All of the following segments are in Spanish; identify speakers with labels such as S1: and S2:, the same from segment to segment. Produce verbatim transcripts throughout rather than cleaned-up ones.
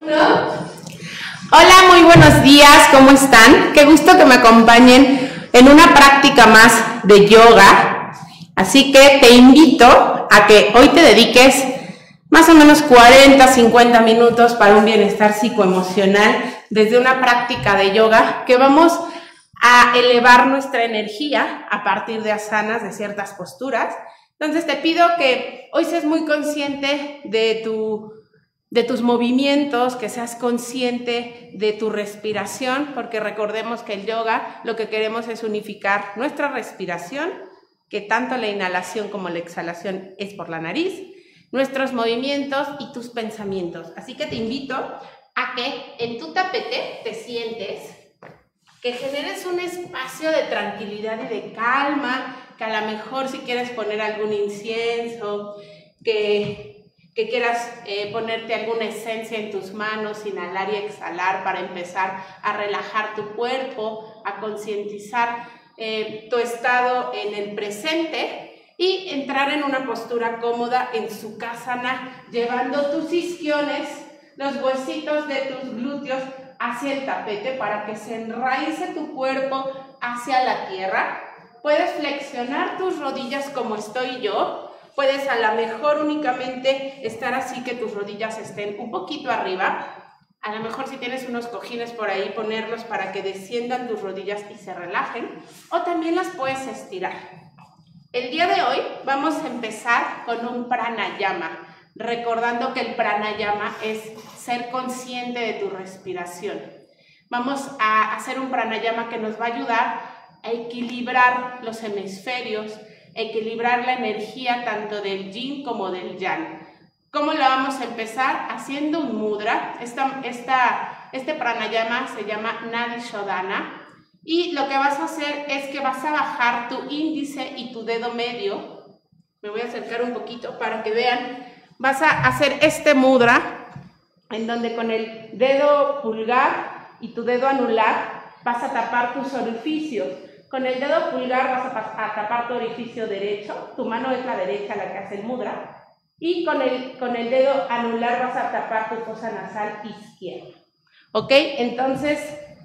S1: Hola, muy buenos días, ¿cómo están? Qué gusto que me acompañen en una práctica más de yoga. Así que te invito a que hoy te dediques más o menos cuarenta, cincuenta minutos para un bienestar psicoemocional desde una práctica de yoga que vamos a elevar nuestra energía a partir de asanas, de ciertas posturas. Entonces te pido que hoy seas muy consciente de tu de tus movimientos, que seas consciente de tu respiración, porque recordemos que el yoga lo que queremos es unificar nuestra respiración, que tanto la inhalación como la exhalación es por la nariz, nuestros movimientos y tus pensamientos. Así que te invito a que en tu tapete te sientes, que generes un espacio de tranquilidad y de calma, que a lo mejor si quieres poner algún incienso, que... que quieras eh, ponerte alguna esencia en tus manos, inhalar y exhalar para empezar a relajar tu cuerpo, a concientizar eh, tu estado en el presente y entrar en una postura cómoda en Sukhasana, llevando tus isquiones, los huesitos de tus glúteos hacia el tapete para que se enraice tu cuerpo hacia la tierra. Puedes flexionar tus rodillas como estoy yo. Puedes a lo mejor únicamente estar así que tus rodillas estén un poquito arriba. A lo mejor si tienes unos cojines por ahí, ponerlos para que desciendan tus rodillas y se relajen. O también las puedes estirar. El día de hoy vamos a empezar con un pranayama. Recordando que el pranayama es ser consciente de tu respiración. Vamos a hacer un pranayama que nos va a ayudar a equilibrar los hemisferios, equilibrar la energía tanto del yin como del yang. ¿Cómo lo vamos a empezar? Haciendo un mudra. Esta, esta, este pranayama se llama Nadi Shodhana y lo que vas a hacer es que vas a bajar tu índice y tu dedo medio. Me voy a acercar un poquito para que vean. Vas a hacer este mudra en donde con el dedo pulgar y tu dedo anular vas a tapar tus orificios. Con el dedo pulgar vas a, a tapar tu orificio derecho, tu mano es la derecha la que hace el mudra, y con el, con el dedo anular vas a tapar tu fosa nasal izquierda. ¿Ok? Entonces,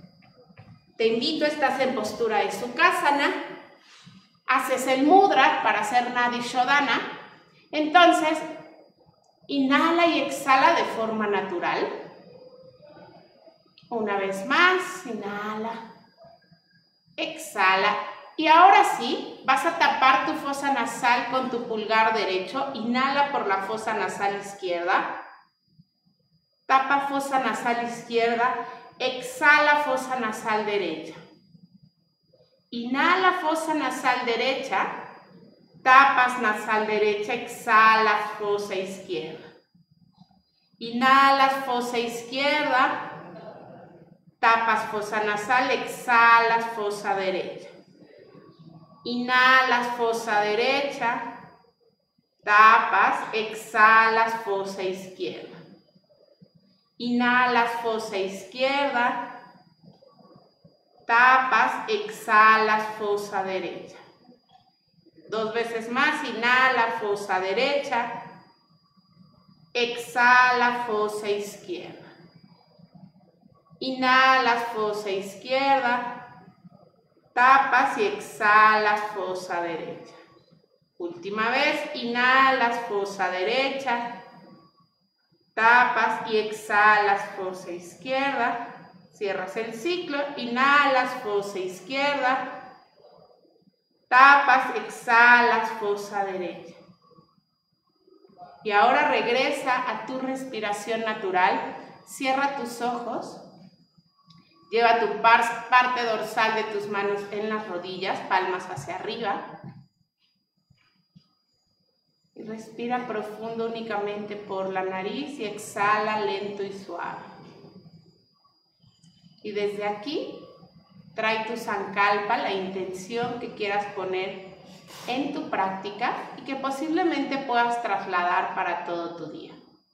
S1: te invito, estás en postura de Sukhasana, haces el mudra para hacer Nadi Shodhana, entonces, inhala y exhala de forma natural. Una vez más, inhala. Exhala y ahora sí vas a tapar tu fosa nasal con tu pulgar derecho, inhala por la fosa nasal izquierda, tapa fosa nasal izquierda, exhala fosa nasal derecha, inhala fosa nasal derecha, tapas nasal derecha, exhala fosa izquierda, inhalas fosa izquierda, tapas fosa nasal, exhalas fosa derecha. Inhalas fosa derecha, tapas, exhalas fosa izquierda. Inhalas fosa izquierda, tapas, exhalas fosa derecha. Dos veces más, inhala fosa derecha, exhala fosa izquierda. Inhalas fosa izquierda, tapas y exhalas fosa derecha. Última vez, inhalas fosa derecha, tapas y exhalas fosa izquierda. Cierras el ciclo, inhalas fosa izquierda, tapas, exhalas fosa derecha. Y ahora regresa a tu respiración natural, cierra tus ojos. Lleva tu parte dorsal de tus manos en las rodillas, palmas hacia arriba. Y respira profundo únicamente por la nariz y exhala lento y suave. Y desde aquí, trae tu sankalpa, la intención que quieras poner en tu práctica y que posiblemente puedas trasladar para todo tu día.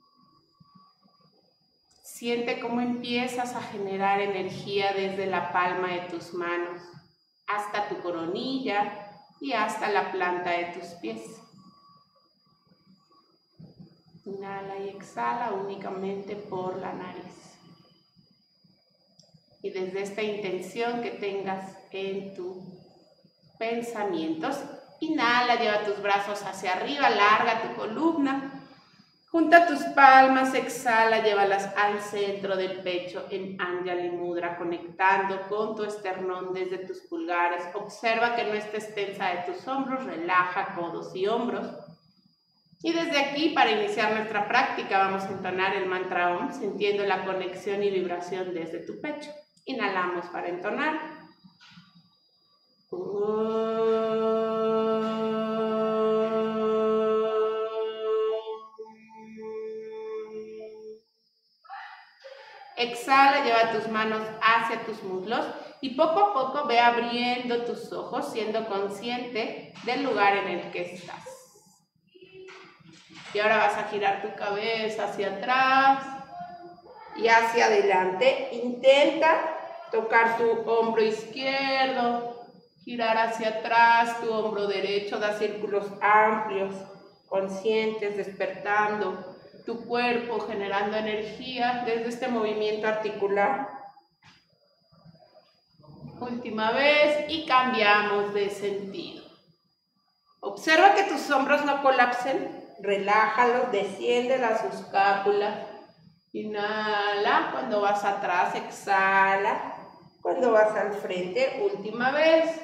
S1: Siente cómo empiezas a generar energía desde la palma de tus manos hasta tu coronilla y hasta la planta de tus pies. Inhala y exhala únicamente por la nariz. Y desde esta intención que tengas en tus pensamientos, inhala, lleva tus brazos hacia arriba, larga tu columna. Junta tus palmas, exhala, llévalas al centro del pecho en Anjali Mudra, conectando con tu esternón desde tus pulgares. Observa que no estés tensa de tus hombros, relaja codos y hombros. Y desde aquí, para iniciar nuestra práctica, vamos a entonar el mantra Om, sintiendo la conexión y vibración desde tu pecho. Inhalamos para entonar. Exhala, lleva tus manos hacia tus muslos y poco a poco ve abriendo tus ojos, siendo consciente del lugar en el que estás. Y ahora vas a girar tu cabeza hacia atrás y hacia adelante. Intenta tocar tu hombro izquierdo, girar hacia atrás tu hombro derecho, da círculos amplios, conscientes, despertando tu cuerpo, generando energía desde este movimiento articular. Última vez y cambiamos de sentido. Observa que tus hombros no colapsen, relájalos, desciende las escápulas. Inhala, cuando vas atrás, exhala. Cuando vas al frente, última vez.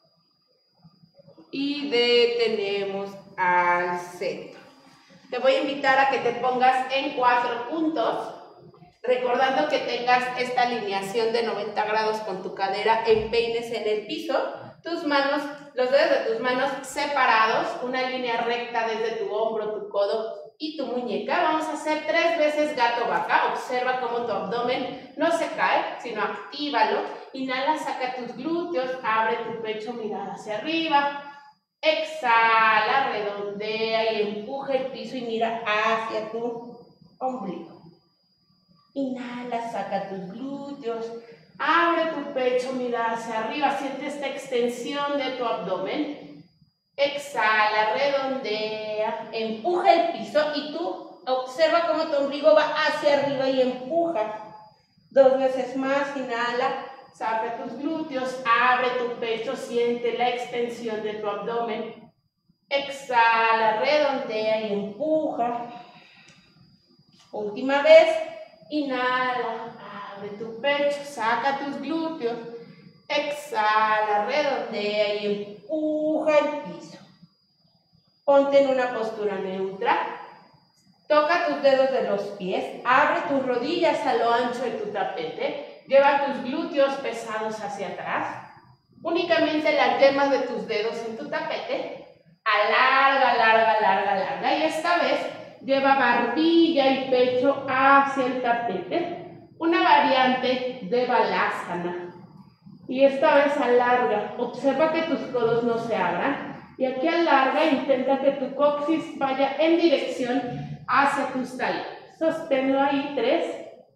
S1: Y detenemos al centro. Te voy a invitar a que te pongas en cuatro puntos, recordando que tengas esta alineación de noventa grados con tu cadera en peines en el piso, tus manos, los dedos de tus manos separados, una línea recta desde tu hombro, tu codo y tu muñeca. Vamos a hacer tres veces gato vaca. Observa cómo tu abdomen no se cae, sino actívalo. Inhala, saca tus glúteos, abre tu pecho, mirada hacia arriba. Exhala, redondea y empuja el piso y mira hacia tu ombligo. Inhala, saca tus glúteos, abre tu pecho, mira hacia arriba, siente esta extensión de tu abdomen. Exhala, redondea, empuja el piso y tú observa cómo tu ombligo va hacia arriba y empuja. Dos veces más, inhala. Saca tus glúteos, abre tu pecho, siente la extensión de tu abdomen. Exhala, redondea y empuja. Última vez, inhala, abre tu pecho, saca tus glúteos. Exhala, redondea y empuja el piso. Ponte en una postura neutra. Toca tus dedos de los pies, abre tus rodillas a lo ancho de tu tapete. Lleva tus glúteos pesados hacia atrás. Únicamente las yemas de tus dedos en tu tapete. Alarga, larga, larga, larga. Y esta vez lleva barbilla y pecho hacia el tapete. Una variante de Balasana. Y esta vez alarga. Observa que tus codos no se abran. Y aquí alarga, intenta que tu coxis vaya en dirección hacia tus talones. Sosténlo ahí. Tres.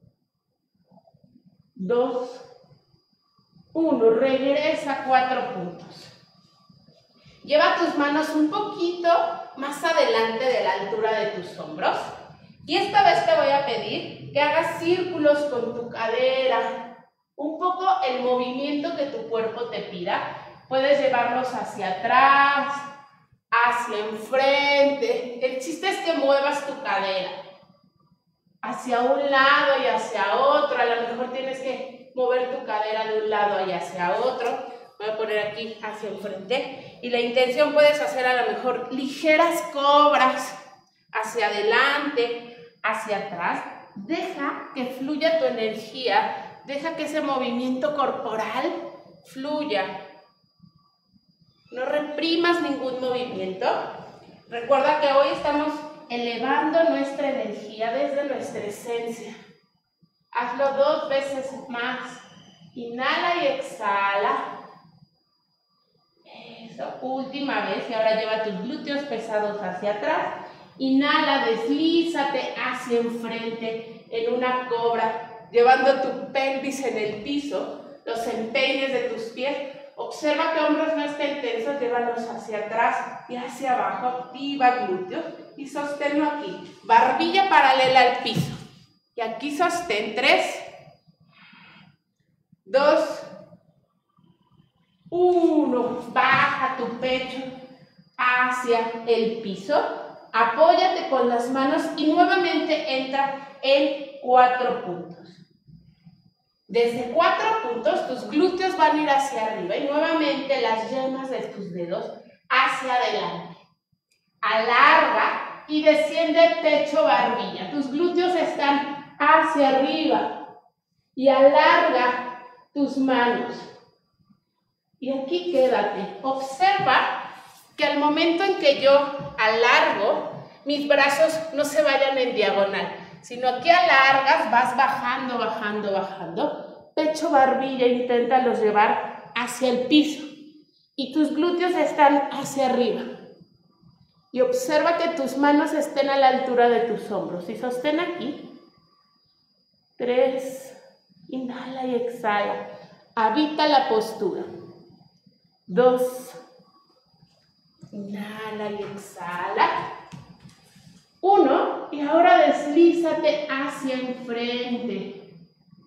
S1: Dos, uno, regresa cuatro puntos. Lleva tus manos un poquito más adelante de la altura de tus hombros. Y esta vez te voy a pedir que hagas círculos con tu cadera. Un poco el movimiento que tu cuerpo te pida. Puedes llevarlos hacia atrás, hacia enfrente. El chiste es que muevas tu cadera hacia un lado y hacia otro. A lo mejor tienes que mover tu cadera de un lado y hacia otro. Voy a poner aquí hacia enfrente. Y la intención, puedes hacer a lo mejor ligeras cobras hacia adelante, hacia atrás. Deja que fluya tu energía. Deja que ese movimiento corporal fluya. No reprimas ningún movimiento. Recuerda que hoy estamos elevando nuestra energía desde nuestra esencia. Hazlo dos veces más. Inhala y exhala. Eso, última vez. Y ahora lleva tus glúteos pesados hacia atrás. Inhala, deslízate hacia enfrente en una cobra, llevando tu pelvis en el piso, los empeines de tus pies. Observa que hombros no estén tensos, llévalos hacia atrás y hacia abajo. Activa glúteos. y sosténlo aquí. Barbilla paralela al piso. Y aquí sostén. tres, dos, uno. Baja tu pecho hacia el piso. Apóyate con las manos y nuevamente entra en cuatro puntos. Desde cuatro puntos tus glúteos van a ir hacia arriba y nuevamente las yemas de tus dedos hacia adelante. Alarga y desciende pecho barbilla. Tus glúteos están hacia arriba y alarga tus manos. Y aquí quédate. Observa que al momento en que yo alargo, mis brazos no se vayan en diagonal, sino aquí alargas, vas bajando, bajando, bajando. Pecho, barbilla, inténtalos llevar hacia el piso. Y tus glúteos están hacia arriba. Y observa que tus manos estén a la altura de tus hombros. Y sostén aquí. Tres. Inhala y exhala. Habita la postura. Dos. Inhala y exhala. Uno. Y ahora deslízate hacia enfrente.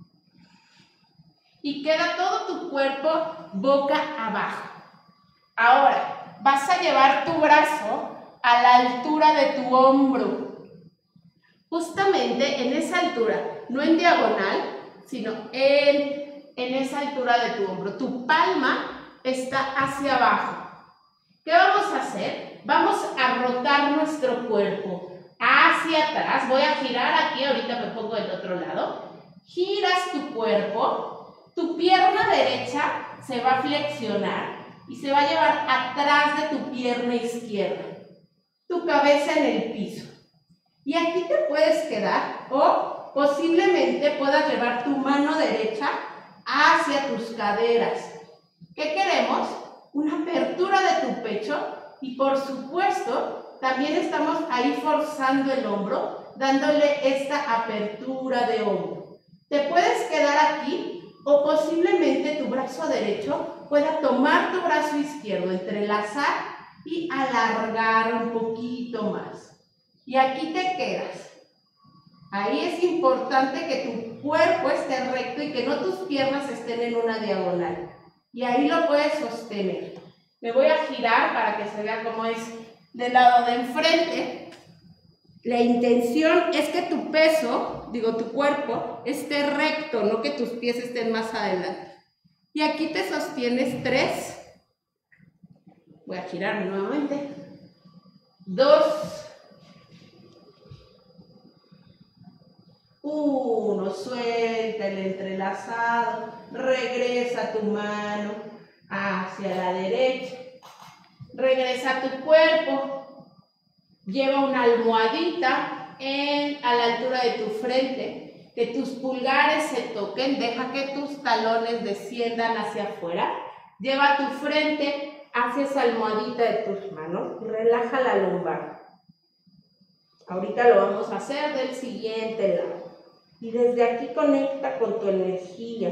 S1: Y queda todo tu cuerpo boca abajo. Ahora vas a llevar tu brazo a la altura de tu hombro. Justamente en esa altura, no en diagonal, sino en, en esa altura de tu hombro. Tu palma está hacia abajo. ¿Qué vamos a hacer? Vamos a rotar nuestro cuerpo hacia atrás. Voy a girar aquí, ahorita me pongo del otro lado. Giras tu cuerpo, tu pierna derecha se va a flexionar y se va a llevar atrás de tu pierna izquierda. Tu cabeza en el piso. Y aquí te puedes quedar o posiblemente puedas llevar tu mano derecha hacia tus caderas. ¿Qué queremos? Una apertura de tu pecho y por supuesto también estamos ahí forzando el hombro, dándole esta apertura de hombro. Te puedes quedar aquí o posiblemente tu brazo derecho pueda tomar tu brazo izquierdo, entrelazar y alargar un poquito más. Y aquí te quedas. Ahí es importante que tu cuerpo esté recto y que no tus piernas estén en una diagonal. Y ahí lo puedes sostener. Me voy a girar para que se vea cómo es del lado de enfrente. La intención es que tu peso, digo tu cuerpo, esté recto, no que tus pies estén más adelante. Y aquí te sostienes tres. Voy a girarme nuevamente. Dos. Uno. Suelta el entrelazado. Regresa tu mano hacia la derecha. Regresa tu cuerpo. Lleva una almohadita en, a la altura de tu frente. Que tus pulgares se toquen. Deja que tus talones desciendan hacia afuera. Lleva tu frente hacia esa almohadita de tus manos y relaja la lumbar. Ahorita lo vamos a hacer del siguiente lado. Y desde aquí conecta con tu energía.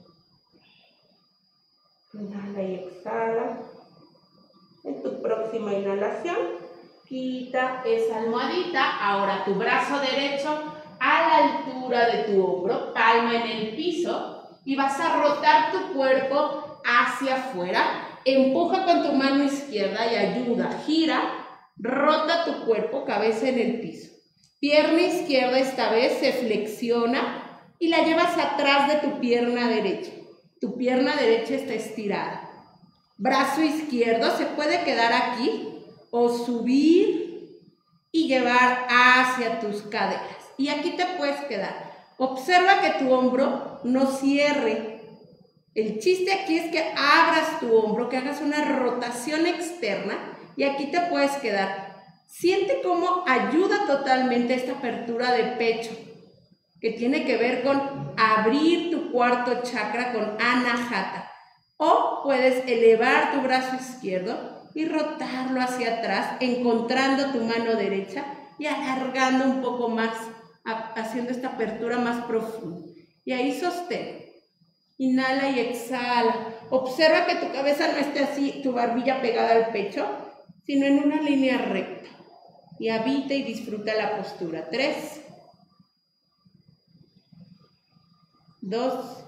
S1: Inhala y exhala. En tu próxima inhalación, quita esa almohadita. Ahora tu brazo derecho a la altura de tu hombro, palma en el piso y vas a rotar tu cuerpo hacia afuera. Empuja con tu mano izquierda y ayuda. Gira, rota tu cuerpo, cabeza en el piso. Pierna izquierda esta vez se flexiona y la llevas atrás de tu pierna derecha. Tu pierna derecha está estirada. Brazo izquierdo se puede quedar aquí o subir y llevar hacia tus caderas. Y aquí te puedes quedar. Observa que tu hombro no cierre. El chiste aquí es que abras tu hombro, que hagas una rotación externa y aquí te puedes quedar. Siente cómo ayuda totalmente esta apertura de pecho, que tiene que ver con abrir tu cuarto chakra con Anahata. O puedes elevar tu brazo izquierdo y rotarlo hacia atrás, encontrando tu mano derecha y alargando un poco más, haciendo esta apertura más profunda. Y ahí sostén. Inhala y exhala. Observa que tu cabeza no esté así, tu barbilla pegada al pecho, sino en una línea recta. y habita y disfruta la postura. Tres, dos,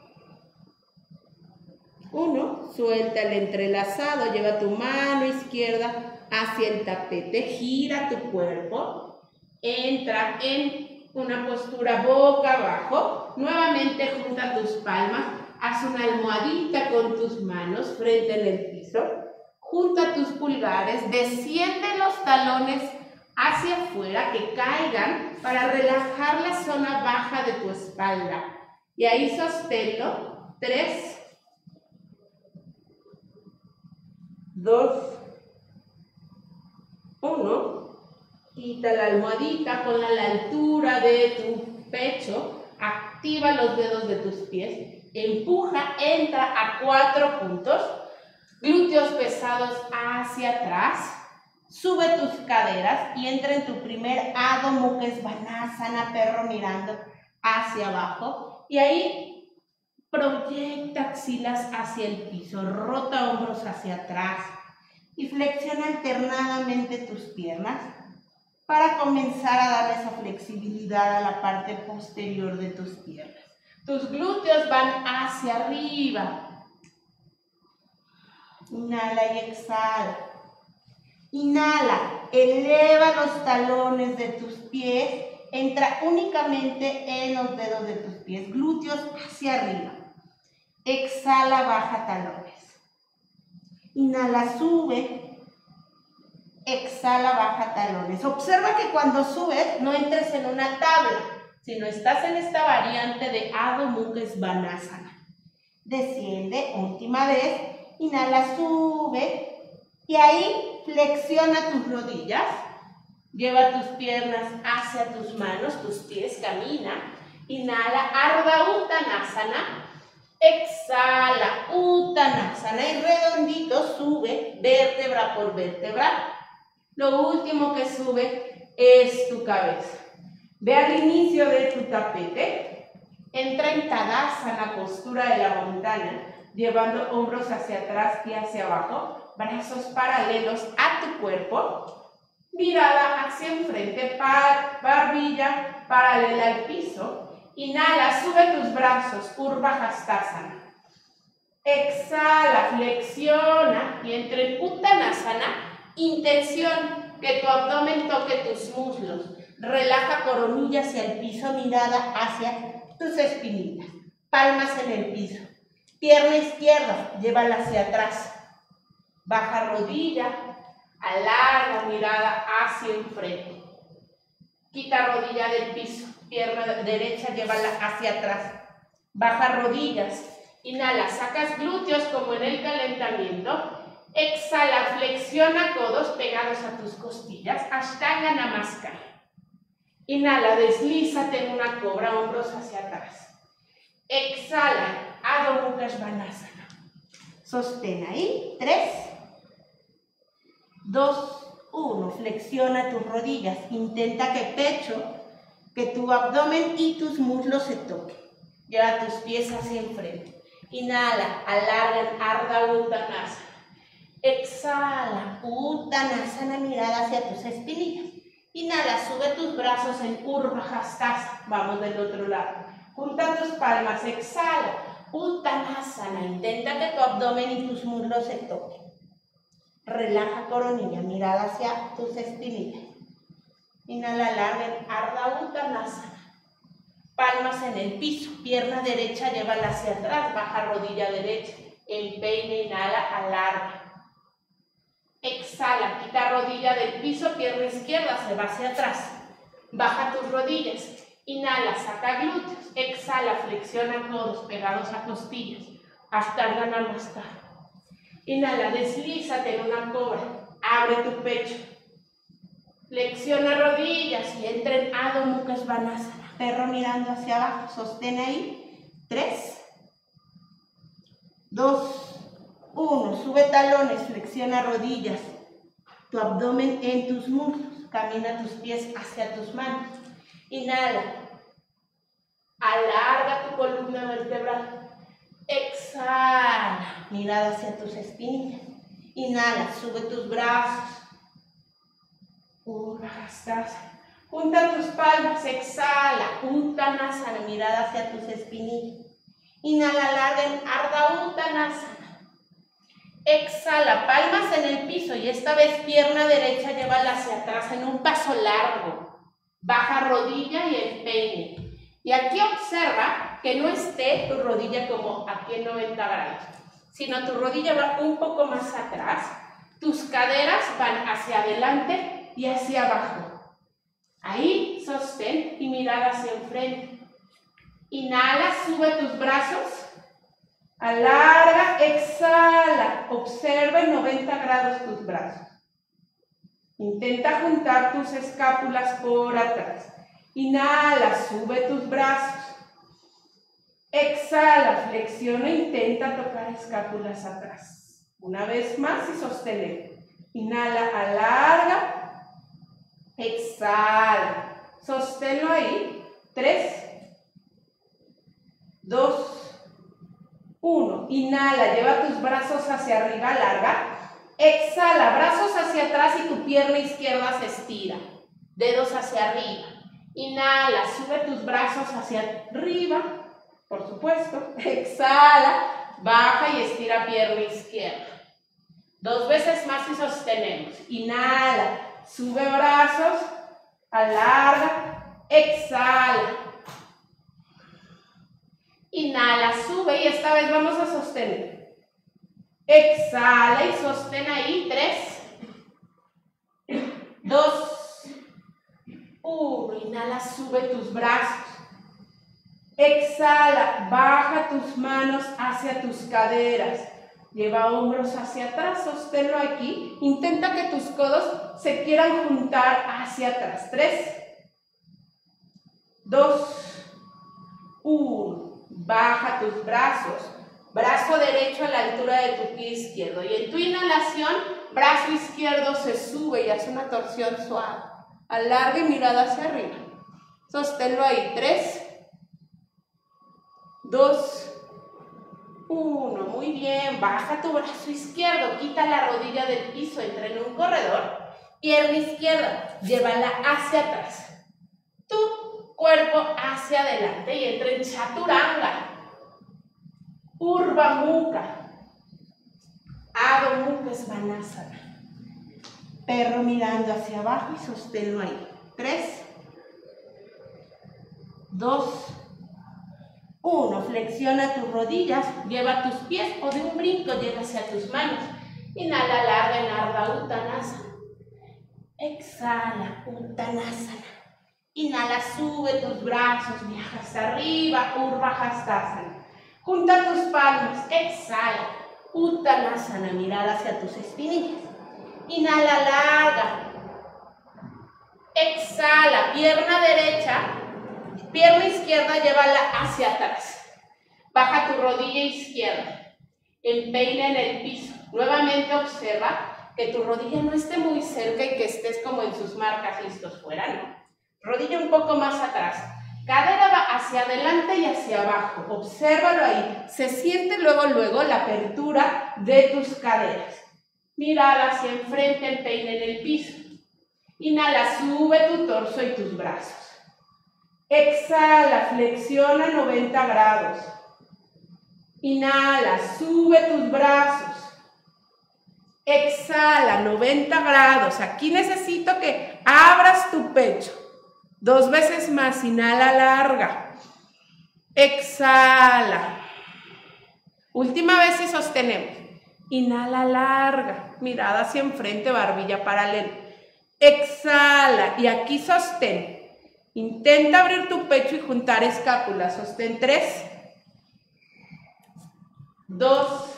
S1: uno. Suelta el entrelazado, lleva tu mano izquierda hacia el tapete, gira tu cuerpo, entra en una postura boca abajo, nuevamente junta tus palmas, haz una almohadita con tus manos frente en el piso, junta tus pulgares, desciende los talones hacia afuera, que caigan para relajar la zona baja de tu espalda. Y ahí sosténlo. Tres, dos, uno. Quita la almohadita, ponla a la altura de tu pecho, activa los dedos de tus pies, empuja, entra a cuatro puntos, glúteos pesados hacia atrás, sube tus caderas y entra en tu primer Adho Mukha Svanasana, perro mirando hacia abajo, y ahí proyecta axilas hacia el piso, rota hombros hacia atrás y flexiona alternadamente tus piernas para comenzar a darle esa flexibilidad a la parte posterior de tus piernas. Tus glúteos van hacia arriba. Inhala y exhala. Inhala, eleva los talones de tus pies, entra únicamente en los dedos de tus pies, glúteos hacia arriba. Exhala, baja talones. Inhala, sube. Exhala, baja talones. Observa que cuando subes no entres en una tabla, sino estás en esta variante de Adho Mukha Svanasana. Desciende, última vez. Inhala, sube. Y ahí flexiona tus rodillas. Lleva tus piernas hacia tus manos, tus pies, camina. Inhala, Ardha Uttanasana. Exhala, Uttanasana. Y redondito sube, vértebra por vértebra. Lo último que sube es tu cabeza. Ve al inicio de tu tapete. Entra en Tadasana, postura de la montana, llevando hombros hacia atrás y hacia abajo, brazos paralelos a tu cuerpo, mirada hacia enfrente, par, barbilla paralela al piso. Inhala, sube tus brazos, Urdhva Hastasana. Exhala, flexiona y entra en Uttanasana. Intención, que tu abdomen toque tus muslos. Relaja coronilla hacia el piso, mirada hacia tus espinillas. Palmas en el piso. Pierna izquierda, llévala hacia atrás. Baja rodilla, alarga mirada hacia enfrente. Quita rodilla del piso. Pierna derecha, llévala hacia atrás. Baja rodillas. Inhala, sacas glúteos como en el calentamiento. Exhala, flexiona codos pegados a tus costillas, Ashtanga Namaskar. Inhala, deslízate en una cobra, hombros hacia atrás. Exhala, Adho Mukha Svanasana. Sostén ahí, tres, dos, uno. Flexiona tus rodillas, intenta que pecho, que tu abdomen y tus muslos se toquen. Lleva tus pies hacia enfrente. Inhala, alarga en Ardha Uttanasana. Exhala, Uttanasana, mirada hacia tus espinillas. Inhala, sube tus brazos en Urdhva Hastasana. Vamos del otro lado. Junta tus palmas, exhala, Uttanasana. Intenta que tu abdomen y tus muslos se toquen. Relaja coronilla, mirada hacia tus espinillas. Inhala, larga en Ardha Uttanasana. Palmas en el piso, pierna derecha, llévala hacia atrás, baja rodilla derecha. Empeine, inhala, alarga. Exhala, quita rodilla del piso, pierna izquierda se va hacia atrás. Baja tus rodillas. Inhala, saca glúteos. Exhala, flexiona codos pegados a costillas. Ashtanga Namaskar. Inhala, deslízate en una cobra. Abre tu pecho. Flexiona rodillas y entra en Adho Mukha Svanasana. Perro mirando hacia abajo. Sostén ahí. Tres, dos, uno, sube talones, flexiona rodillas, tu abdomen en tus muslos, camina tus pies hacia tus manos. Inhala, alarga tu columna vertebral. Exhala, mirada hacia tus espinillas. Inhala, sube tus brazos. Urvajastasana. Junta tus palmas, exhala, Uttanasana, mirada hacia tus espinillas. Inhala larga en Ardha Uttanasana. Exhala, palmas en el piso y esta vez pierna derecha llévala hacia atrás en un paso largo. Baja rodilla y empeine. Y aquí observa que no esté tu rodilla como aquí en noventa grados, sino tu rodilla va un poco más atrás, tus caderas van hacia adelante y hacia abajo. Ahí, sostén y mirada hacia enfrente. Inhala, sube tus brazos. Alarga, exhala. Observa en noventa grados tus brazos. Intenta juntar tus escápulas por atrás. Inhala, sube tus brazos. Exhala, flexiona e intenta tocar escápulas atrás. Una vez más y sostener. Inhala, alarga. Exhala, sosténlo ahí, tres, dos, uno, inhala, lleva tus brazos hacia arriba, larga, exhala, brazos hacia atrás y tu pierna izquierda se estira, dedos hacia arriba, inhala, sube tus brazos hacia arriba, por supuesto, exhala, baja y estira pierna izquierda, dos veces más y sostenemos, inhala, sube brazos, alarga, exhala. Inhala, sube y esta vez vamos a sostener. Exhala y sostén ahí. Tres, dos, uno. Inhala, sube tus brazos. Exhala, baja tus manos hacia tus caderas. Lleva hombros hacia atrás, sosténlo aquí. Intenta que tus codos se quieran juntar hacia atrás. Tres, dos, uno. Baja tus brazos. Brazo derecho a la altura de tu pie izquierdo. Y en tu inhalación, brazo izquierdo se sube y hace una torsión suave. Alarga y mirada hacia arriba. Sosténlo ahí. Tres, dos, uno, muy bien, baja tu brazo izquierdo, quita la rodilla del piso, entra en un corredor, pierna izquierda, llévala hacia atrás, tu cuerpo hacia adelante y entra en Chaturanga, Urdhva Mukha, Adho Mukha Svanasana, perro mirando hacia abajo y sosténlo ahí, tres, dos, uno, flexiona tus rodillas, lleva tus pies o de un brinco llega hacia tus manos. Inhala larga en Ardha Uttanasana. Exhala, Uttanasana. Inhala, sube tus brazos, viaja hasta arriba, Urvajastasana. Junta tus palmas, exhala, Uttanasana, mirada hacia tus espinillas. Inhala larga. Exhala, pierna derecha. Pierna izquierda, llévala hacia atrás. Baja tu rodilla izquierda. Empeine en el piso. Nuevamente observa que tu rodilla no esté muy cerca y que estés como en sus marcas listos fuera, ¿no? Rodilla un poco más atrás. Cadera va hacia adelante y hacia abajo. Obsérvalo ahí. Se siente luego, luego la apertura de tus caderas. Mirada hacia enfrente, empeine en el piso. Inhala, sube tu torso y tus brazos. Exhala, flexiona noventa grados. Inhala, sube tus brazos. Exhala, noventa grados. Aquí necesito que abras tu pecho. Dos veces más, inhala larga. Exhala. Última vez y sostenemos. Inhala larga, mirada hacia enfrente, barbilla paralela. Exhala y aquí sostén. Intenta abrir tu pecho y juntar escápulas. Sostén tres, dos,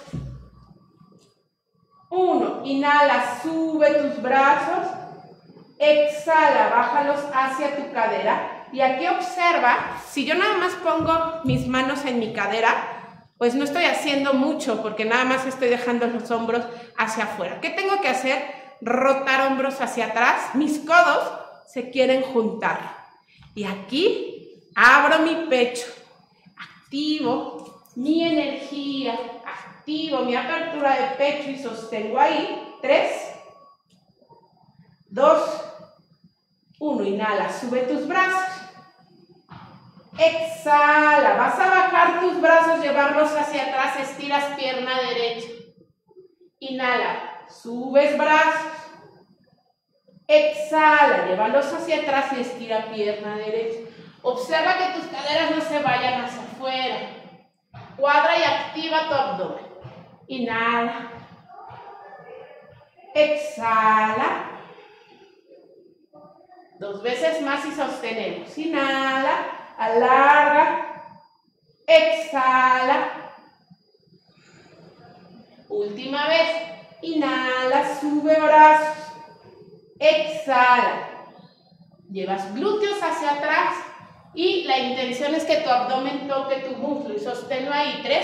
S1: uno. Inhala, sube tus brazos. Exhala, bájalos hacia tu cadera. Y aquí observa, si yo nada más pongo mis manos en mi cadera, pues no estoy haciendo mucho porque nada más estoy dejando los hombros hacia afuera. ¿Qué tengo que hacer? Rotar hombros hacia atrás. Mis codos se quieren juntar. Y aquí abro mi pecho, activo mi energía, activo mi apertura de pecho y sostengo ahí. Tres, dos, Uno, inhala, sube tus brazos. Exhala, vas a bajar tus brazos, llevarlos hacia atrás, estiras pierna derecha. Inhala, subes brazos. Exhala, llévalos hacia atrás y estira pierna derecha. Observa que tus caderas no se vayan hacia afuera. Cuadra y activa tu abdomen. Inhala. Exhala. Dos veces más y sostenemos. Inhala, alarga. Exhala. Última vez. Inhala, sube brazos. Exhala. Llevas glúteos hacia atrás y la intención es que tu abdomen toque tu muslo y sosténlo ahí. Tres,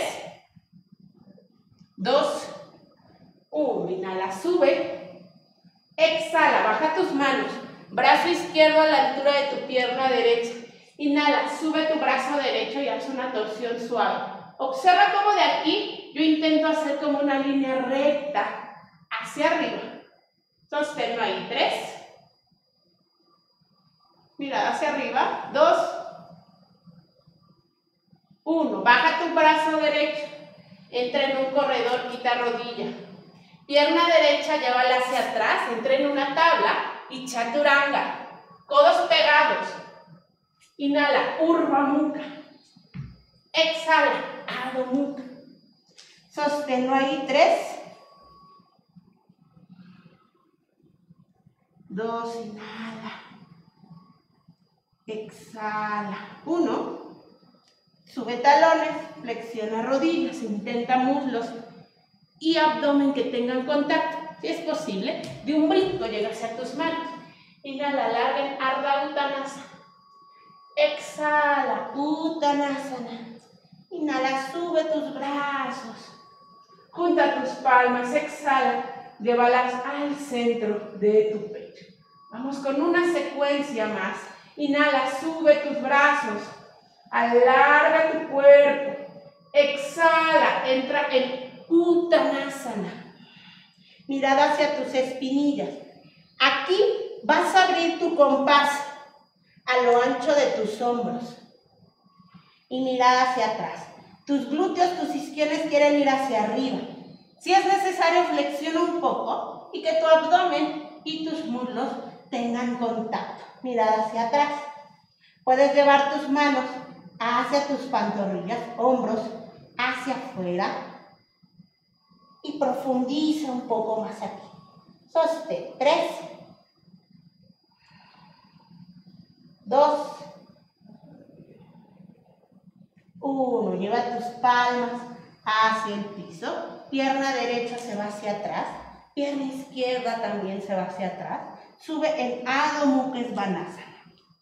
S1: dos, uno. Inhala, sube. Exhala, baja tus manos. Brazo izquierdo a la altura de tu pierna derecha. Inhala, sube tu brazo derecho y haz una torsión suave. Observa cómo de aquí yo intento hacer como una línea recta hacia arriba. Sosténlo ahí. Tres. Mirada hacia arriba. Dos. Uno. Baja tu brazo derecho. Entra en un corredor, quita rodilla. Pierna derecha, llévala hacia atrás. Entra en una tabla y chaturanga. Codos pegados. Inhala, Urdhva Mukha. Exhala, Adho Mukha. Sosténlo ahí. Tres. Dos, inhala. Exhala. Uno. Sube talones, flexiona rodillas, intenta muslos y abdomen que tengan contacto. Si es posible, de un brinco llega hacia tus manos. Inhala, alarga en Ardha Uttanasana. Exhala, Uttanasana. Inhala, sube tus brazos. Junta tus palmas, exhala. Llévalas al centro de tu pecho. Vamos con una secuencia más. Inhala, sube tus brazos. Alarga tu cuerpo. Exhala, entra en Uttanasana. Mirada hacia tus espinillas. Aquí vas a abrir tu compás a lo ancho de tus hombros. Y mirada hacia atrás. Tus glúteos, tus isquiones quieren ir hacia arriba. Si es necesario, flexiona un poco y que tu abdomen y tus muslos tengan contacto. Mirada hacia atrás. Puedes llevar tus manos hacia tus pantorrillas, hombros hacia afuera y profundiza un poco más aquí. Sostén. Tres. Dos. Uno. Lleva tus palmas hacia el piso. Pierna derecha se va hacia atrás. Pierna izquierda también se va hacia atrás. Sube en Adho Mukha Svanasana.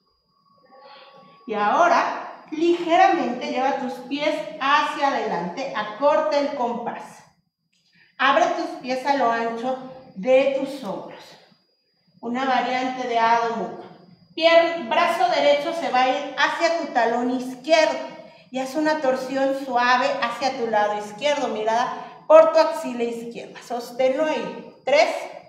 S1: Y ahora, ligeramente lleva tus pies hacia adelante. Acorta el compás. Abre tus pies a lo ancho de tus hombros. Una variante de Adho Mukha. Pierna, brazo derecho se va a ir hacia tu talón izquierdo. Y haz una torsión suave hacia tu lado izquierdo. Mirada por tu axila izquierda. Sosténlo ahí. Tres.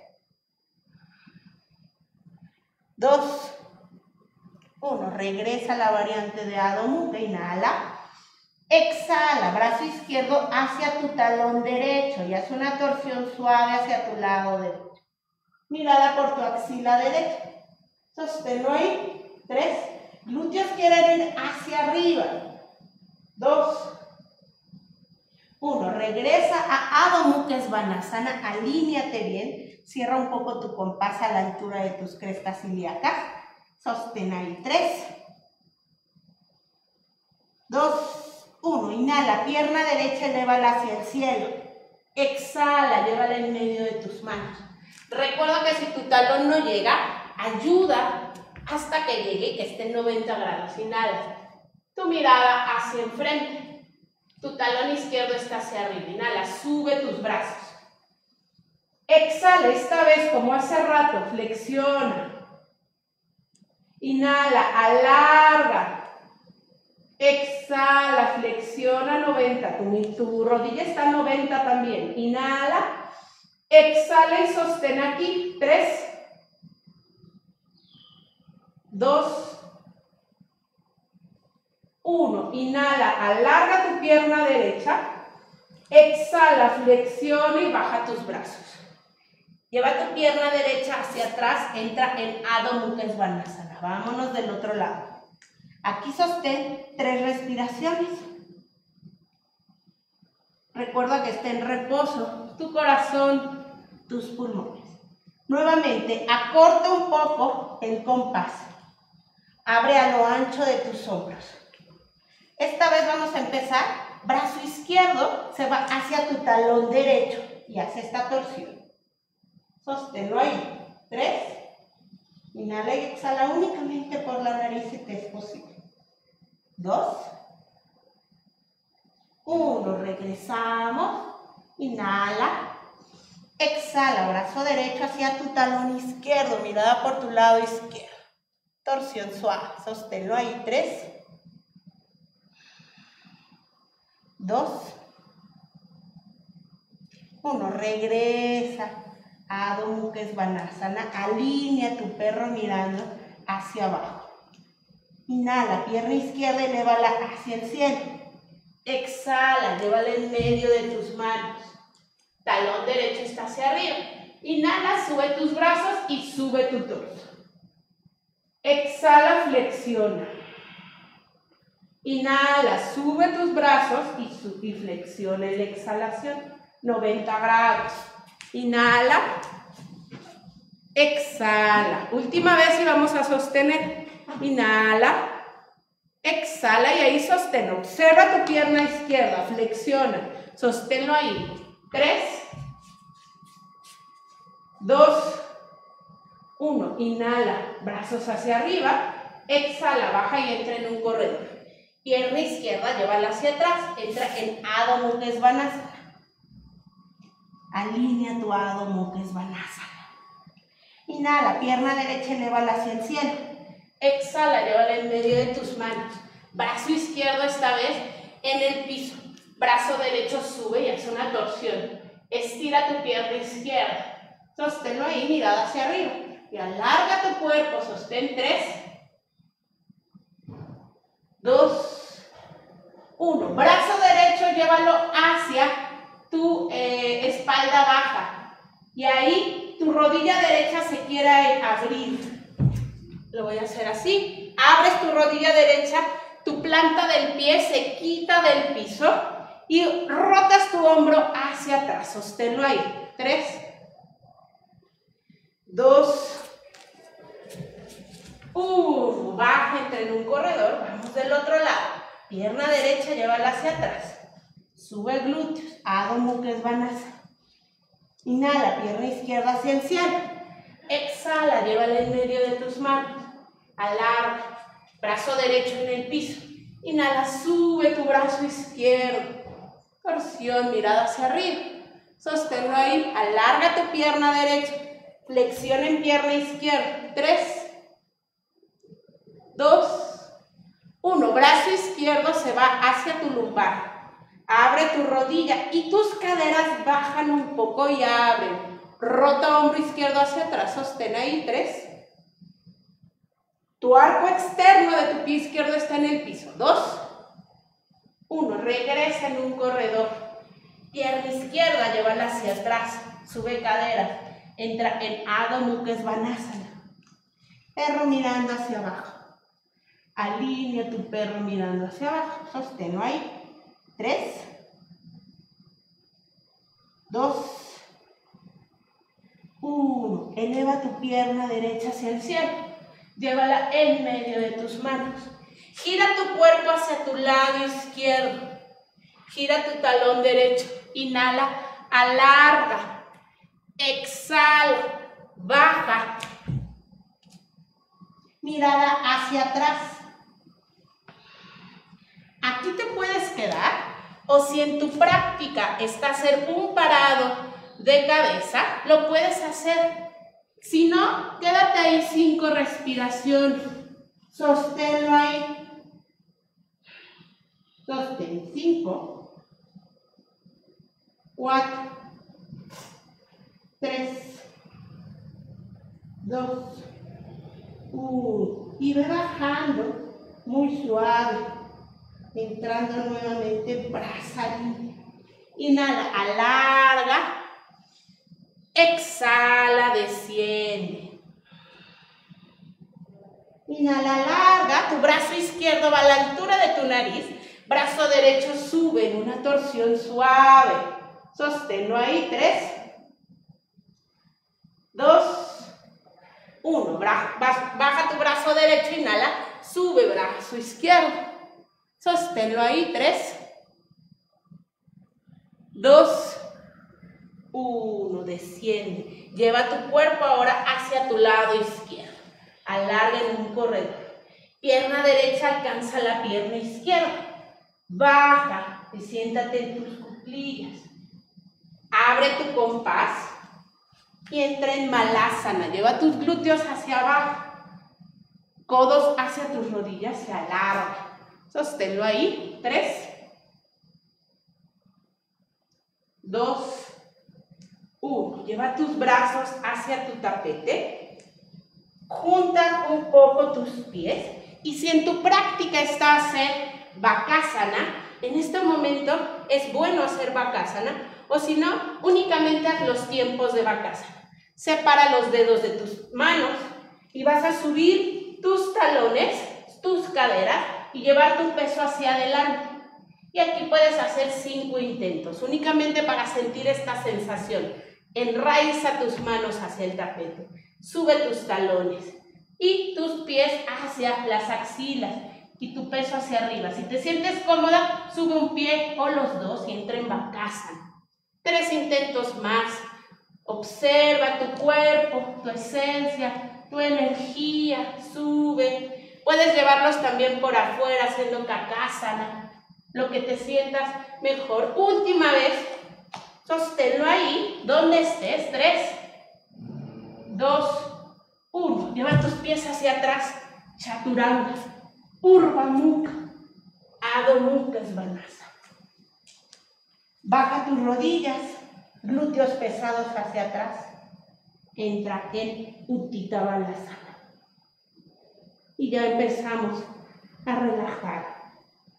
S1: Dos. Uno. Regresa a la variante de Adho Mukha. Inhala. Exhala. Brazo izquierdo hacia tu talón derecho. Y haz una torsión suave hacia tu lado derecho. Mirada por tu axila derecha. Sosténlo ahí. Tres. Glúteos quieren ir hacia arriba. Dos. Uno. Regresa a Adho Mukha Svanasana. Alíneate bien. Cierra un poco tu compás a la altura de tus crestas ilíacas. Sostén ahí. Tres. Dos. Uno. Inhala. Pierna derecha, elévala hacia el cielo. Exhala. Llévala en medio de tus manos. Recuerda que si tu talón no llega, ayuda hasta que llegue y que esté en noventa grados. Inhala. Tu mirada hacia enfrente. Tu talón izquierdo está hacia arriba. Inhala, sube tus brazos. Exhala, esta vez como hace rato, flexiona. Inhala, alarga. Exhala, flexiona noventa. Tu, tu rodilla está a noventa también. Inhala, exhala y sostén aquí. Tres. dos, uno. Inhala, alarga tu pierna derecha. Exhala, flexiona y baja tus brazos. Lleva tu pierna derecha hacia atrás, entra en Adho Mukha Svanasana. Vámonos del otro lado. Aquí sostén tres respiraciones. Recuerda que esté en reposo tu corazón, tus pulmones. Nuevamente, acorta un poco el compás. Abre a lo ancho de tus hombros. Esta vez vamos a empezar. Brazo izquierdo se va hacia tu talón derecho y hace esta torsión. Sosténlo ahí. Tres. Inhala y exhala únicamente por la nariz si te es posible. Dos. Uno. Regresamos. Inhala. Exhala. Brazo derecho hacia tu talón izquierdo. Mirada por tu lado izquierdo. Torsión suave. Sosténlo ahí. Tres. Dos. Uno. Regresa. Adho Mukha Svanasana. Alinea tu perro mirando hacia abajo. Inhala, pierna izquierda, elévala hacia el cielo. Exhala, llévala en medio de tus manos. Talón derecho está hacia arriba. Inhala, sube tus brazos y sube tu torso. Exhala, flexiona. Inhala, sube tus brazos y, su, y flexiona en la exhalación. noventa grados. Inhala. Exhala. Última vez y vamos a sostener. Inhala. Exhala y ahí sostén. Observa tu pierna izquierda. Flexiona. Sosténlo ahí. Tres. Dos. Uno. Inhala. Brazos hacia arriba. Exhala. Baja y entra en un corredor. Pierna izquierda, llévala hacia atrás. Entra en Adho Mukha Svanasana. Alinea tu Adho Mukha Svanasana. Inhala, pierna derecha, elévala hacia el cielo. Exhala, llévala en medio de tus manos. Brazo izquierdo esta vez en el piso. Brazo derecho sube y hace una torsión. Estira tu pierna izquierda. Sosténlo ahí, mirada hacia arriba. Y alarga tu cuerpo. Sostén tres. Dos. Uno. Brazo derecho, llévalo hacia tu eh, espalda baja. Y ahí tu rodilla derecha se quiere abrir. Lo voy a hacer así. Abres tu rodilla derecha, tu planta del pie se quita del piso y rotas tu hombro hacia atrás. Sosténlo ahí. Tres. Dos. Uno. Baja, entra en un corredor. Vamos del otro lado. Pierna derecha, llévala hacia atrás. Sube glúteos. Adho Mukha Svanasana. Inhala, pierna izquierda hacia el cielo. Exhala, llévala en medio de tus manos. Alarga. Brazo derecho en el piso. Inhala, sube tu brazo izquierdo. Torsión, mirada hacia arriba. Sosténlo ahí. Alarga tu pierna derecha. Flexión en pierna izquierda. Tres. Dos. Uno. Brazo izquierdo se va hacia tu lumbar. Abre tu rodilla y tus caderas bajan un poco y abren. Rota hombro izquierdo hacia atrás. Sostén ahí. Tres. Tu arco externo de tu pie izquierdo está en el piso. Dos. Uno. Regresa en un corredor. Pierna izquierda, llévala hacia atrás. Sube caderas. Entra en Adho Mukha Svanasana. Perro mirando hacia abajo. Alinea tu perro mirando hacia abajo. Sosténlo ahí. Tres. Dos. Uno. Eleva tu pierna derecha hacia el cielo. Llévala en medio de tus manos. Gira tu cuerpo hacia tu lado izquierdo. Gira tu talón derecho. Inhala, alarga. Exhala, baja. Mirada hacia atrás. Aquí te puedes quedar, o si en tu práctica está hacer un parado de cabeza, lo puedes hacer. Si no, quédate ahí cinco respiraciones. Sosténlo ahí. Sostén. Cinco. Cuatro. Tres. Dos. Uno. Y ve bajando muy suave, entrando nuevamente brazadilla. Inhala, alarga. Exhala, desciende. Inhala, larga. Tu brazo izquierdo va a la altura de tu nariz. Brazo derecho sube en una torsión suave. Sosténlo ahí. Tres, dos, uno. Baja tu brazo derecho, inhala. Sube brazo izquierdo. Sosténlo ahí. Tres, dos, uno. Desciende. Lleva tu cuerpo ahora hacia tu lado izquierdo. Alarga en un corredor. Pierna derecha alcanza la pierna izquierda. Baja y siéntate en tus cuclillas. Abre tu compás y entra en Malasana. Lleva tus glúteos hacia abajo. Codos hacia tus rodillas, se alarga. Sosténlo ahí. Tres, dos, uno. Lleva tus brazos hacia tu tapete. Junta un poco tus pies. Y si en tu práctica está hacer Bakasana, en este momento es bueno hacer Bakasana, o si no, únicamente haz los tiempos de Bakasana. Separa los dedos de tus manos y vas a subir tus talones, tus caderas y llevar tu peso hacia adelante. Y aquí puedes hacer cinco intentos, únicamente para sentir esta sensación. Enraiza tus manos hacia el tapete, sube tus talones y tus pies hacia las axilas y tu peso hacia arriba. Si te sientes cómoda, sube un pie o los dos y entra en Bakasana. Tres intentos más. Observa tu cuerpo, tu esencia, tu energía. Sube. Puedes llevarlos también por afuera haciendo Kakasana, lo que te sientas mejor. Última vez. Sosténlo ahí, donde estés. Tres, dos, uno. Lleva tus pies hacia atrás. Chaturanga, Urdhva Mukha, Adho Mukha Svanasana. Baja tus rodillas, glúteos pesados hacia atrás. Entra en Utthita Balasana. Y ya empezamos a relajar.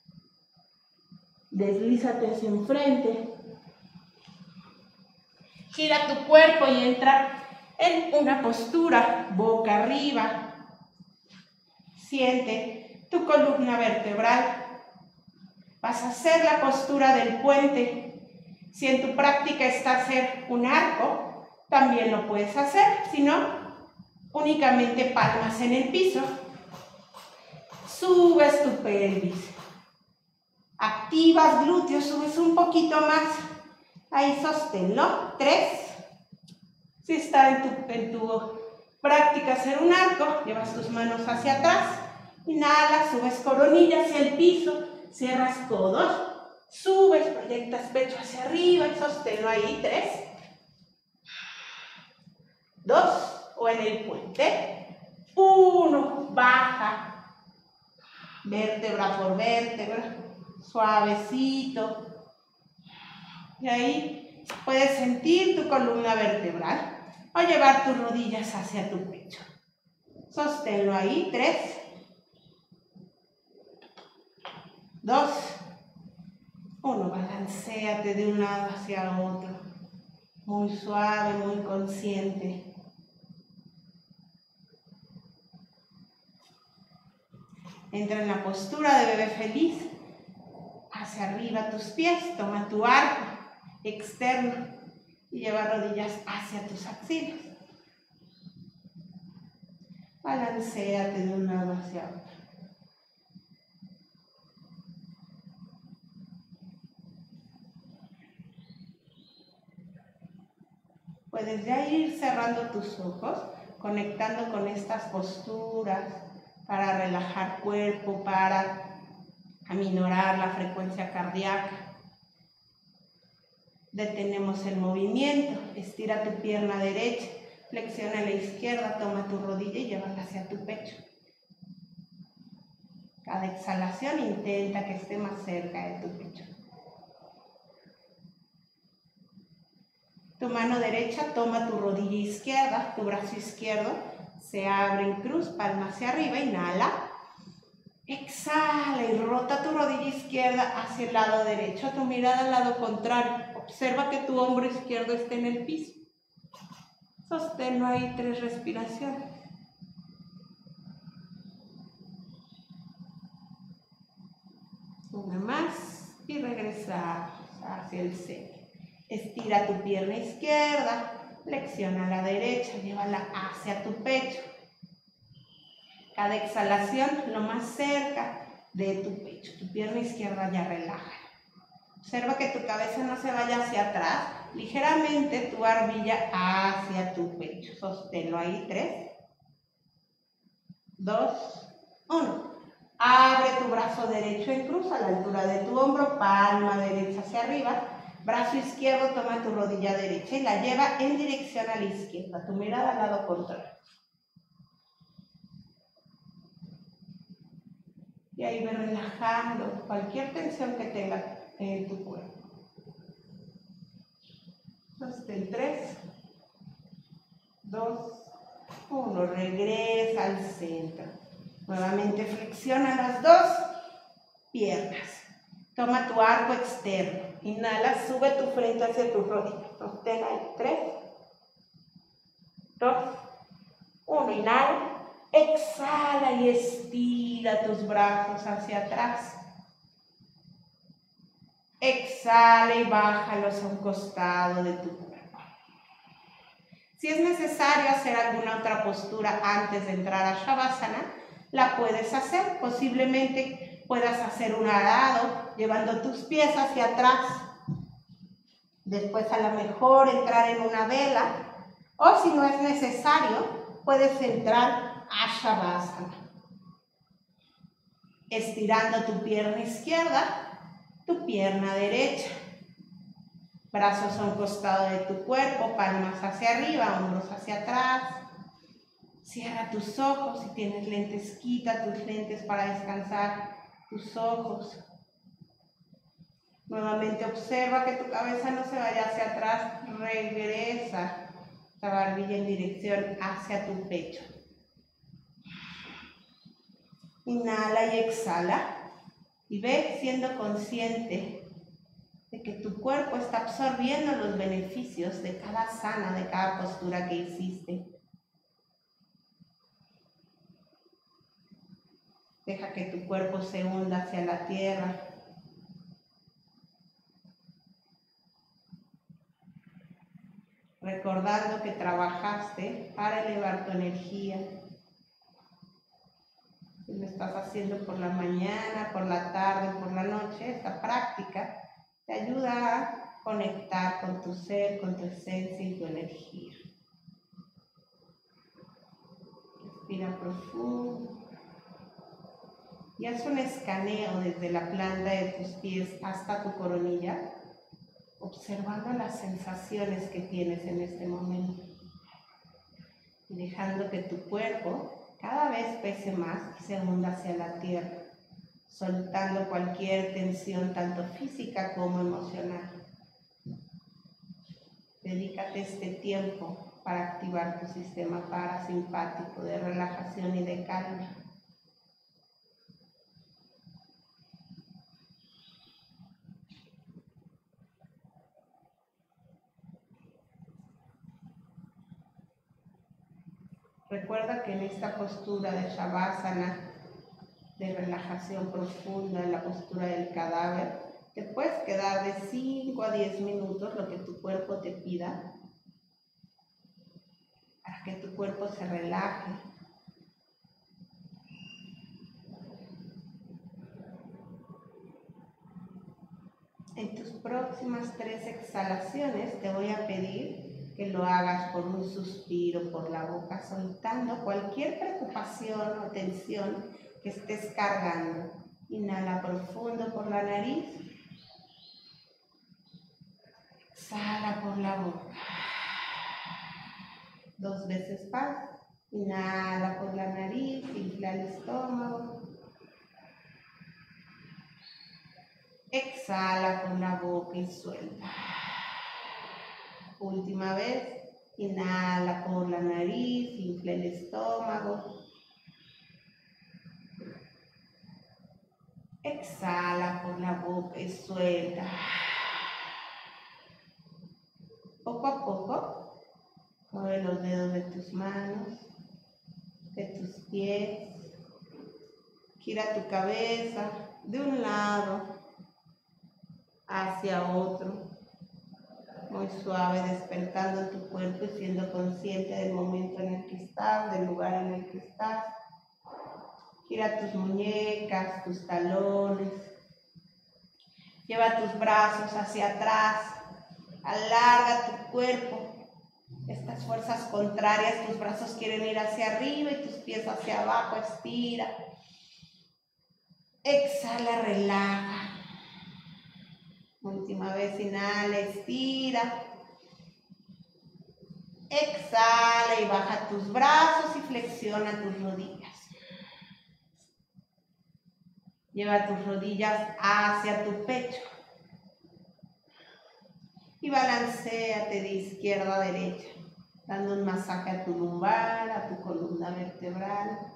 S1: Deslízate hacia enfrente. Gira tu cuerpo y entra en una postura boca arriba. Siente tu columna vertebral. Vas a hacer la postura del puente. Si en tu práctica está hacer un arco, también lo puedes hacer. Si no, únicamente palmas en el piso. Subes tu pelvis. Activas glúteos, subes un poquito más. Ahí sosténlo. Tres. Si está en tu, en tu práctica hacer un arco, llevas tus manos hacia atrás. Inhala, subes coronilla hacia el piso. Cierras codos. Subes, proyectas pecho hacia arriba y sosténlo ahí. Tres. Dos. O en el puente. Uno. Baja. Vértebra por vértebra. Suavecito. Y ahí puedes sentir tu columna vertebral o llevar tus rodillas hacia tu pecho. Sosténlo ahí. Tres, dos, uno. Balanceate de un lado hacia otro. Muy suave, muy consciente. Entra en la postura de bebé feliz. Hacia arriba tus pies. Toma tu arco externo y lleva rodillas hacia tus axilas. Balanceate de un lado hacia otro. Puedes ya ir cerrando tus ojos, conectando con estas posturas para relajar cuerpo, para aminorar la frecuencia cardíaca. Detenemos el movimiento, estira tu pierna derecha, flexiona la izquierda, toma tu rodilla y llévala hacia tu pecho. Cada exhalación intenta que esté más cerca de tu pecho. Tu mano derecha toma tu rodilla izquierda, tu brazo izquierdo, Se abre en cruz, palma hacia arriba, inhala. Exhala y rota tu rodilla izquierda hacia el lado derecho, tu mirada al lado contrario. Observa que tu hombro izquierdo esté en el piso. Sosténlo ahí tres respiraciones. Una más y regresamos hacia el centro. Estira tu pierna izquierda, flexiona la derecha, llévala hacia tu pecho. Cada exhalación lo más cerca de tu pecho. Tu pierna izquierda ya relaja. Observa que tu cabeza no se vaya hacia atrás. Ligeramente tu barbilla hacia tu pecho. Sosténlo ahí. Tres, dos, uno. Abre tu brazo derecho en cruz a la altura de tu hombro. Palma derecha hacia arriba. Brazo izquierdo toma tu rodilla derecha y la lleva en dirección a la izquierda. Tu mirada al lado contrario. Y ahí ve relajando cualquier tensión que tengas en tu cuerpo. Sostén tres, dos, uno. Regresa al centro. Nuevamente flexiona las dos piernas. Toma tu arco externo. Inhala, sube tu frente hacia tu rodilla. Sostén ahí. tres, dos, uno. Inhala. Exhala y estira tus brazos hacia atrás. Exhala y bájalos a un costado de tu cuerpo. Si es necesario hacer alguna otra postura antes de entrar a Shavasana, la puedes hacer. Posiblemente puedas hacer un arado llevando tus pies hacia atrás. Después a lo mejor entrar en una vela. O si no es necesario, puedes entrar a Shavasana. Estirando tu pierna izquierda, tu pierna derecha. Brazos a un costado de tu cuerpo, palmas hacia arriba, hombros hacia atrás. Cierra tus ojos, si tienes lentes, quita tus lentes para descansar tus ojos. Nuevamente observa que tu cabeza no se vaya hacia atrás, regresa la barbilla en dirección hacia tu pecho. Inhala y exhala y ve siendo consciente de que tu cuerpo está absorbiendo los beneficios de cada asana, de cada postura que hiciste. Deja que tu cuerpo se hunda hacia la tierra. Recordando que trabajaste para elevar tu energía. Si lo estás haciendo por la mañana, por la tarde, por la noche, esta práctica te ayuda a conectar con tu ser, con tu esencia y tu energía. Respira profundo. Y haz un escaneo desde la planta de tus pies hasta tu coronilla, observando las sensaciones que tienes en este momento. Y dejando que tu cuerpo cada vez pese más y se hunda hacia la tierra, soltando cualquier tensión, tanto física como emocional. Dedícate este tiempo para activar tu sistema parasimpático de relajación y de calma. Recuerda que en esta postura de Shavasana, de relajación profunda, en la postura del cadáver, te puedes quedar de cinco a diez minutos, lo que tu cuerpo te pida, para que tu cuerpo se relaje. En tus próximas tres exhalaciones te voy a pedir que lo hagas por un suspiro por la boca, soltando cualquier preocupación o tensión que estés cargando. Inhala profundo por la nariz. Exhala por la boca. Dos veces más. Inhala por la nariz, infla el estómago. Exhala por la boca y suelta. Última vez. Inhala por la nariz, infla el estómago. Exhala por la boca y suelta. Poco a poco, mueve los dedos de tus manos, de tus pies. Gira tu cabeza de un lado hacia otro. Muy suave, despertando tu cuerpo y siendo consciente del momento en el que estás, del lugar en el que estás. Gira tus muñecas, tus talones. Lleva tus brazos hacia atrás. Alarga tu cuerpo. Estas fuerzas contrarias, tus brazos quieren ir hacia arriba y tus pies hacia abajo. Estira. Exhala, relaja. Última vez, inhala, estira. Exhala y baja tus brazos y flexiona tus rodillas. Lleva tus rodillas hacia tu pecho. Y balanceate de izquierda a derecha, dando un masaje a tu lumbar, a tu columna vertebral.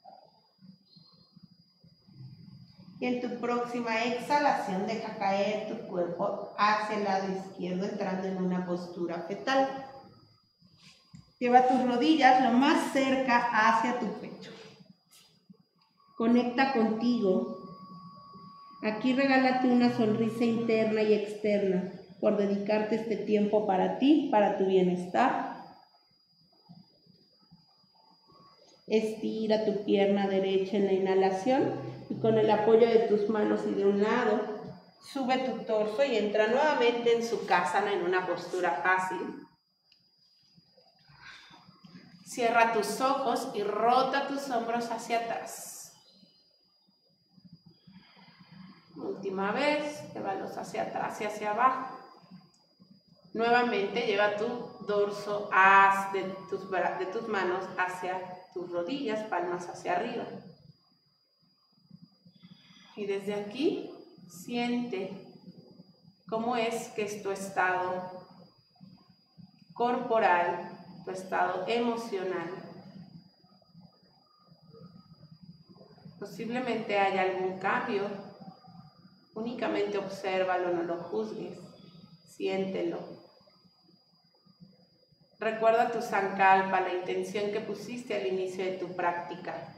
S1: Y en tu próxima exhalación deja caer tu cuerpo hacia el lado izquierdo, entrando en una postura fetal. Lleva tus rodillas lo más cerca hacia tu pecho. Conecta contigo. Aquí regálate una sonrisa interna y externa por dedicarte este tiempo para ti, para tu bienestar. Estira tu pierna derecha en la inhalación y con el apoyo de tus manos y de un lado, sube tu torso y entra nuevamente en Sukhasana en una postura fácil. Cierra tus ojos y rota tus hombros hacia atrás. Última vez, llévalos hacia atrás y hacia abajo. Nuevamente lleva tu dorso haz de tus, de tus manos hacia tus rodillas, palmas hacia arriba. Y desde aquí siente cómo es que es tu estado corporal, tu estado emocional. Posiblemente haya algún cambio. Únicamente obsérvalo, no lo juzgues, siéntelo. Recuerda tu sankalpa, la intención que pusiste al inicio de tu práctica.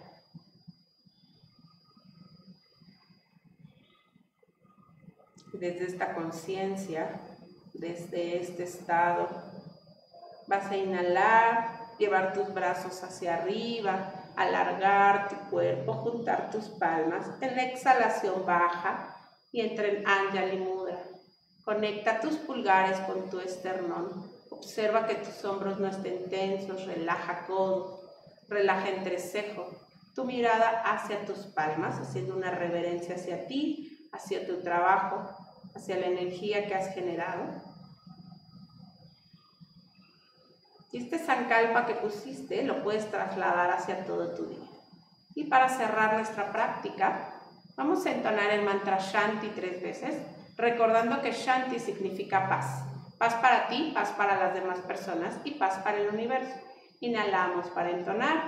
S1: Desde esta conciencia, desde este estado, vas a inhalar, llevar tus brazos hacia arriba, alargar tu cuerpo, juntar tus palmas. En la exhalación baja y entra en Anjali Mudra. Conecta tus pulgares con tu esternón. Observa que tus hombros no estén tensos. Relaja codos. Relaja entrecejo. Tu mirada hacia tus palmas, haciendo una reverencia hacia ti, hacia tu trabajo, hacia la energía que has generado. Y este sankalpa que pusiste lo puedes trasladar hacia todo tu día. Y para cerrar nuestra práctica, vamos a entonar el mantra Shanti tres veces, recordando que Shanti significa paz. Paz para ti, paz para las demás personas y paz para el universo. Inhalamos para entonar.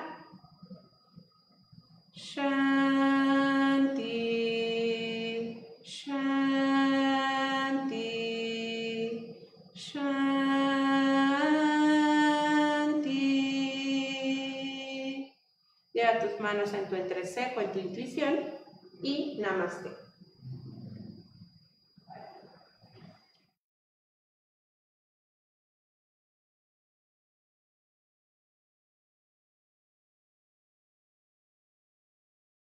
S1: Shanti, Shanti, Shanti. Lleva tus manos en tu entrecejo, en tu intuición y Namaste.